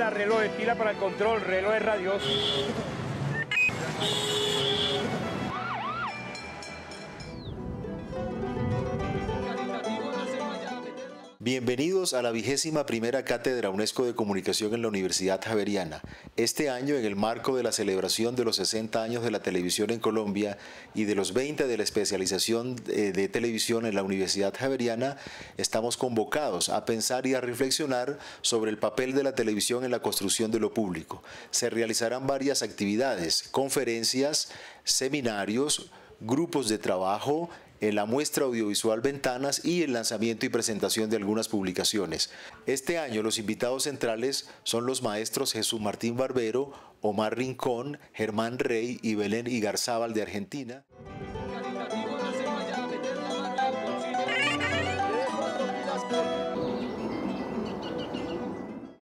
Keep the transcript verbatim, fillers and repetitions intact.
la reloj, estila para el control, reloj radioso. Bienvenidos a la vigésima primera Cátedra UNESCO de Comunicación en la Universidad Javeriana. Este año, en el marco de la celebración de los sesenta años de la televisión en Colombia y de los veinte de la especialización de, de televisión en la Universidad Javeriana, estamos convocados a pensar y a reflexionar sobre el papel de la televisión en la construcción de lo público. Se realizarán varias actividades, conferencias, seminarios, grupos de trabajo, en la muestra audiovisual Ventanas y el lanzamiento y presentación de algunas publicaciones. Este año los invitados centrales son los maestros Jesús Martín Barbero, Omar Rincón, Germán Rey y Belén Igarzábal de Argentina.